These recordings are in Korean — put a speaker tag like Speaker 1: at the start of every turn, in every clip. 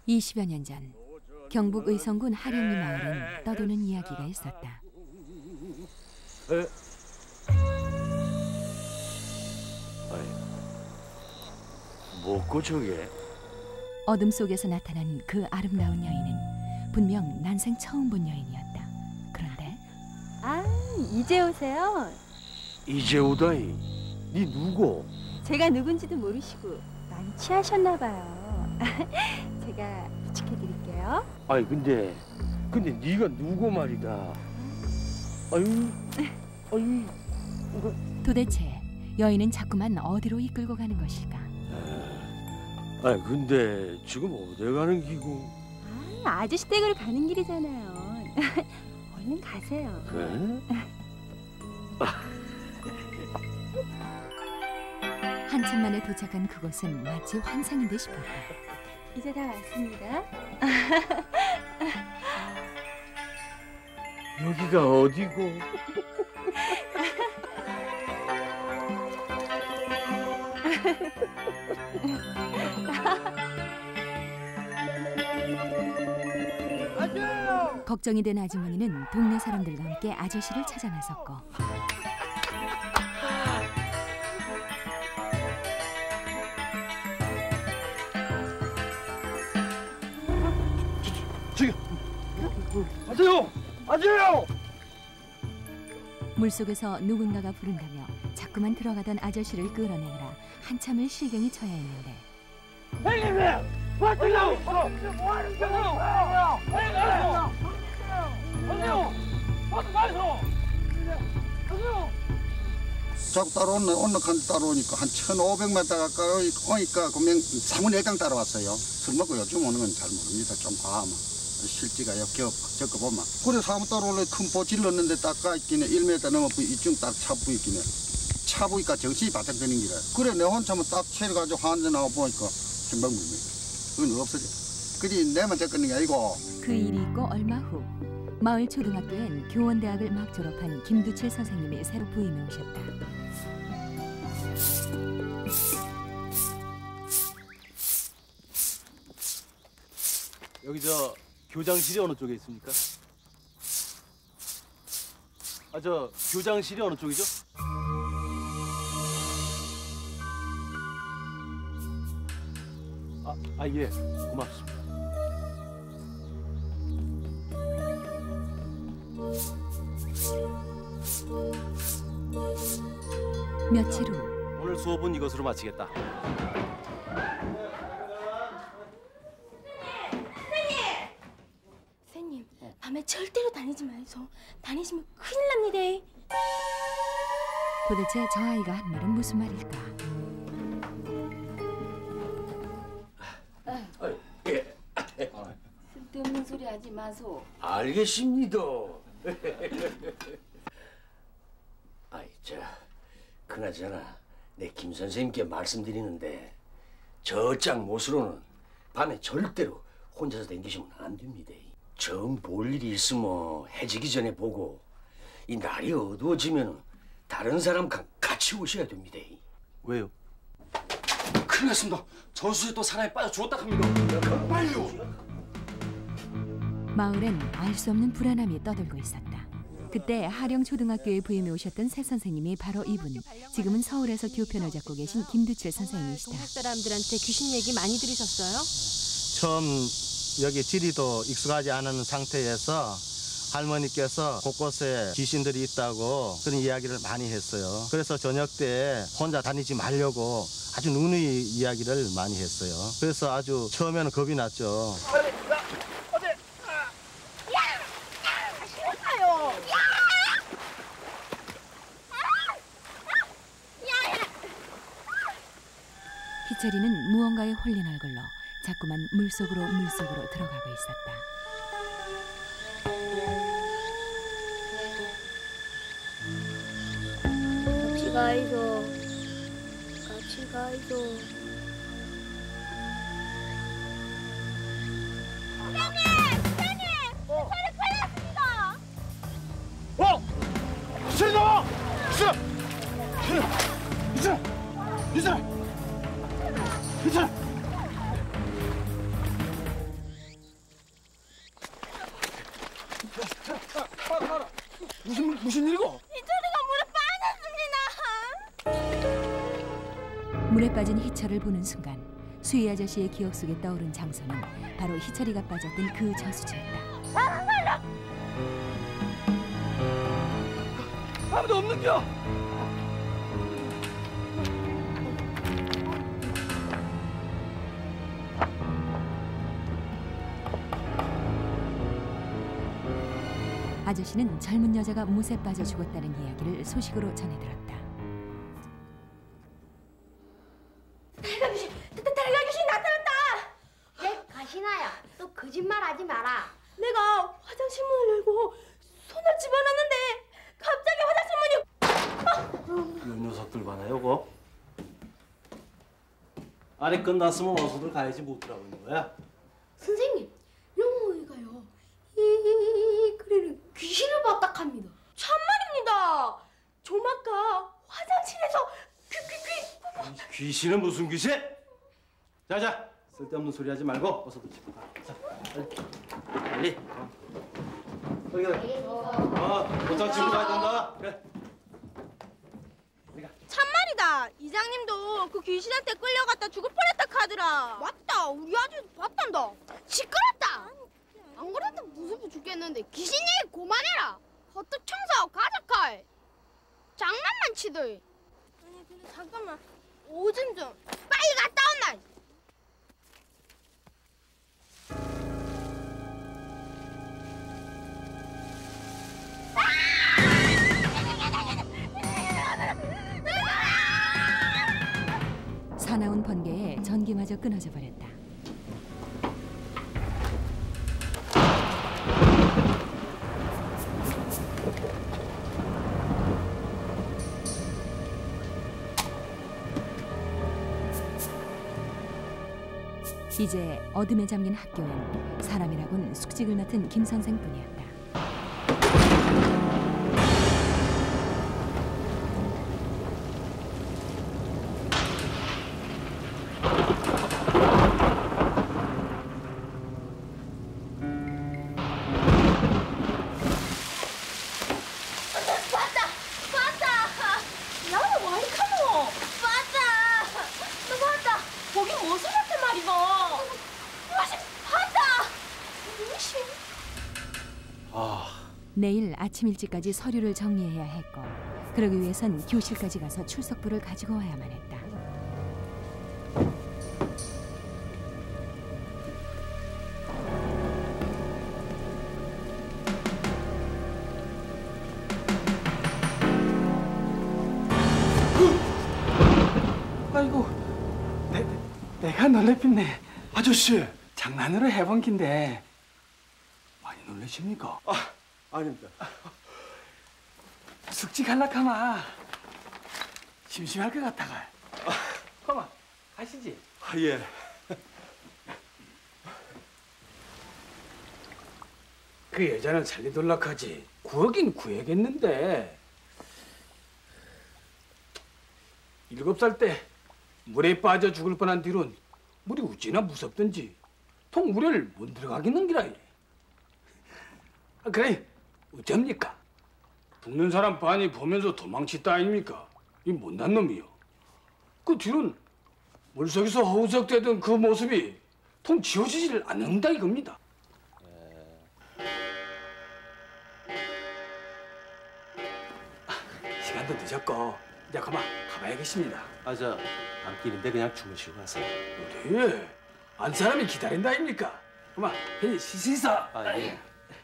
Speaker 1: 20여 년 전 경북 의성군 하령리 마을은 떠도는 이야기가 있었다.
Speaker 2: 뭐고 저게?
Speaker 1: 어둠 속에서 나타난 그 아름다운 여인은 분명 난생 처음 본 여인이었다. 그런데
Speaker 3: 이제 오세요?
Speaker 2: 이제 오다이. 니 누구?
Speaker 3: 제가 누군지도 모르시고 많이 취하셨나 봐요. 제가 부축해드릴게요.
Speaker 2: 아니 근데 네가 누구 말이다. 아유.
Speaker 1: 도대체 여인은 자꾸만 어디로 이끌고 가는 것일까?
Speaker 2: 아니 근데 지금 어디 가는 기고?
Speaker 3: 아저씨 댁으로 가는 길이잖아요. 얼른 가세요.
Speaker 2: 그래?
Speaker 1: 한참 만에 도착한 그곳은 마치 환상인 듯 싶었다.
Speaker 3: 이제 다 왔습니다.
Speaker 2: 여기가 어디고?
Speaker 1: 걱정이 된 아주머니는 동네 사람들과 함께 아저씨를 찾아 나섰고
Speaker 2: 저기 아세요!
Speaker 1: 물속에서 누군가가 부른다며 자꾸만 들어가던 아저씨를 끌어내느라 한참을 실경이 쳐야 했는데
Speaker 2: 형님! 왔어요! 뭐 하는 거예요?
Speaker 4: 자꾸 따라오는 칸 따라오니까 한 1,500m 가까이 오니까 그냥 사문예강 따라왔어요. 술 먹고 요즘 오는 건 잘 모릅니다. 좀 봐만 실지가 겪어보면. 그래 사문 따라올래 큰 보지를 넣는데 딱 가있기네 1m 넘어 이쯤 딱 차 부있기네. 차 부니까 정신이 바짝 드는 기라. 그래 내 혼자만 딱 체려가지고 환전 나와 보니까 생방문입니다. 그건 없어져. 그리 내만 겪는 게 아니고.
Speaker 1: 그 일이 있고 얼마 후 마을 초등학교엔 교원대학을 막 졸업한 김두칠 선생님이 새로 부임해 오셨다.
Speaker 5: 여기 저 교장실이 어느 쪽에 있습니까? 저 교장실이 어느 쪽이죠? 예, 고맙습니다.
Speaker 1: 며칠 후
Speaker 5: 오늘 수업은 이것으로 마치겠다.
Speaker 6: 선생님, 밤에 절대로 다니지 마이소. 다니시면 큰일 납니다.
Speaker 1: 도대체 저 아이가 한 말은 무슨 말일까?
Speaker 6: 쓸데없는 소리 하지 마소.
Speaker 2: 알겠습니다. 그나저나 내 김 선생님께 말씀드리는데 저짝 못으로는 밤에 절대로 혼자서 댕기시면 안 됩니다. 정 볼 일이 있으면 해지기 전에 보고 이 날이 어두워지면 다른 사람과 같이 오셔야 됩니다.
Speaker 5: 왜요?
Speaker 7: 큰일 났습니다. 저수지에 또 사람이 빠져 죽었다 합니다. 빨리요.
Speaker 1: 마을엔 알 수 없는 불안함이 떠돌고 있었다. 그때 하령초등학교에 부임해 오셨던 새 선생님이 바로 이분. 지금은 서울에서 교편을 잡고 계신 김두칠 선생님이시다.
Speaker 3: 동네 사람들한테 귀신 얘기 많이 들으셨어요?
Speaker 8: 처음 여기 지리도 익숙하지 않은 상태에서 할머니께서 곳곳에 귀신들이 있다고 그런 이야기를 많이 했어요. 그래서 저녁 때 혼자 다니지 말려고 아주 누누이 이야기를 많이 했어요. 그래서 아주 처음에는 겁이 났죠.
Speaker 1: 희철이는 무언가에 홀린 얼굴로 자꾸만 물속으로 들어가고 있었다.
Speaker 6: 같이 가이소. 같이 가이소.
Speaker 7: 기철이 나와! 기철아! 봐라. 무슨 일이고?
Speaker 6: 희철이가 물에 빠졌습니다.
Speaker 1: 물에 빠진 희철을 보는 순간 수희 아저씨의 기억 속에 떠오른 장소는 바로 희철이가 빠졌던 그 저수지였다.
Speaker 7: 아무도 없는겨.
Speaker 1: 아저씨는 젊은 여자가 못에 빠져 죽었다는 이야기를 소식으로 전해들었다.
Speaker 6: 달걀 귀신 나타났다.
Speaker 9: 내 가시나야, 또 거짓말하지 마라.
Speaker 6: 내가 화장실 문을 열고 손을 집어넣는데 갑자기 화장실 문이.
Speaker 5: 이 녀석들 봐라 요거. 아래 끝났으면 어서들 가야지 못 들어가고 있는 거야.
Speaker 9: 선생님, 영호이가요. 그래는 귀신을 봤다 합니다.
Speaker 6: 참말입니다. 좀 아까 화장실에서
Speaker 5: 귀신은 무슨 귀신? 자자, 쓸데없는 소리 하지 말고 어서들 집에 가. 자, 빨리. 빨리. 도장 집으로 가야 된다. 그래.
Speaker 6: 참말이다. 이장님도 그 귀신한테 끌려갔다 죽을 뻔했다 카더라. 맞다. 우리 아주 봤단다.
Speaker 9: 시끄럽다. 안 그래도 무섭게 죽겠는데 귀신 얘기 그만해라. 헛떡 청소하고 가자칼. 장난만 치들.
Speaker 6: 아니 근데 잠깐만. 오줌 좀.
Speaker 9: 빨리 갔다 온나.
Speaker 1: 사나운 번개에 전기마저 끊어져 버렸다. 이제 어둠에 잠긴 학교엔 사람이라곤 숙직을 맡은 김 선생뿐이었다. 내일 아침 일찍까지 서류를 정리해야 했고 그러기 위해선 교실까지 가서 출석부를 가지고 와야만 했다.
Speaker 10: 아이고, 내가 놀래pis네. 아저씨, 장난으로 해본 긴데 많이 놀라십니까?
Speaker 5: 아닙니다.
Speaker 10: 숙직 할락하마 심심할 것 같아가. 그만 가시지.
Speaker 5: 예.
Speaker 10: 그 여자는 살리돌락하지 구하긴 구해야겠는데 7살 때 물에 빠져 죽을 뻔한 뒤론 물이 어찌나 무섭던지 통 물에를 못 들어가겠는 기라. 그래 어쩝니까? 죽는 사람 빤히 보면서 도망치다 아닙니까? 이 못난 놈이요. 그 뒤론 물속에서 허우적대던 그 모습이 통 지워지지를 않는다 이겁니다. 시간도 늦었고 이제 그만 가봐야겠습니다.
Speaker 5: 저 밤길인데 그냥 주무시고 가세요.
Speaker 10: 네, 안 사람이 기다린다 아닙니까? 그만 괜히 시시서.
Speaker 5: 예.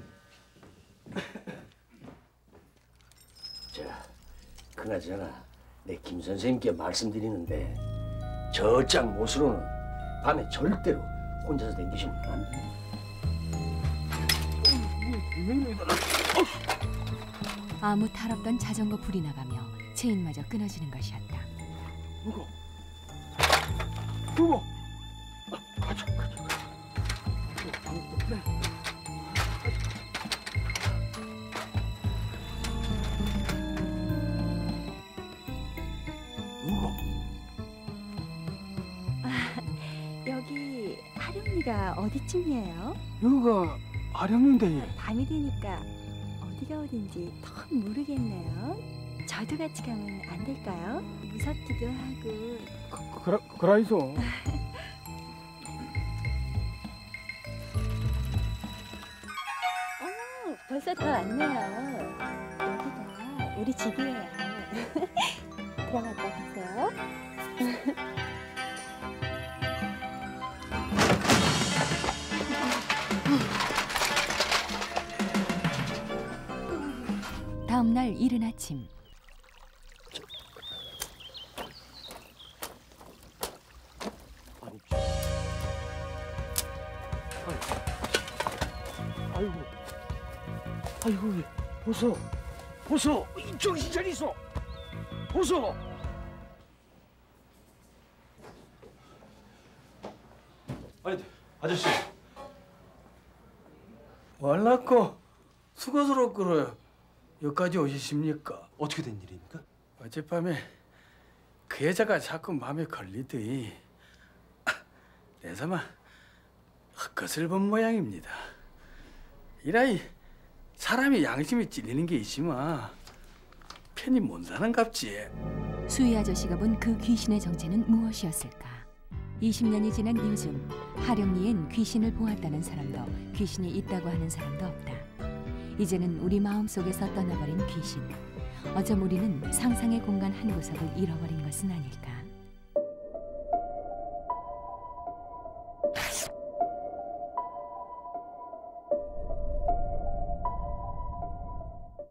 Speaker 2: 자, 그나저나 내 김 선생님께 말씀드리는데 저짝 못으로는 밤에 절대로 혼자서 댕기시면 안 돼요.
Speaker 1: 아무 탈 없던 자전거 불이 나가며 체인마저 끊어지는 것이었다.
Speaker 10: 누구?
Speaker 3: 여기 하령리가 어디쯤이에요?
Speaker 10: 여기가 아령인데.
Speaker 3: 밤이 되니까 어디가 어딘지 더 모르겠네요. 저도 같이 가면 안 될까요? 무섭기도 하고.
Speaker 10: 그라이소.
Speaker 3: 벌써 다 왔네요. 여기가 우리 집이에요. 들어갔다 가세요.
Speaker 1: 다음 날 이른 아침.
Speaker 2: 아이고, 보소, 이 정신 차리소, 보소.
Speaker 5: 아니, 아저씨.
Speaker 10: war라고 수고스럽고요. 여기까지 오셨습니까?
Speaker 5: 어떻게 된 일입니까?
Speaker 10: 어젯밤에 그 여자가 자꾸 마음에 걸리더니 내 삼아 헛것을 본 모양입니다. 이라이 사람이 양심이 찔리는 게 있지만 편히 못 사는갑지.
Speaker 1: 수희 아저씨가 본 그 귀신의 정체는 무엇이었을까? 20년이 지난 요즘 하령리엔 귀신을 보았다는 사람도 귀신이 있다고 하는 사람도 없다. 이제는 우리 마음속에서 떠나버린 귀신. 어쩜 우리는 상상의 공간 한 구석을 잃어버린 것은 아닐까?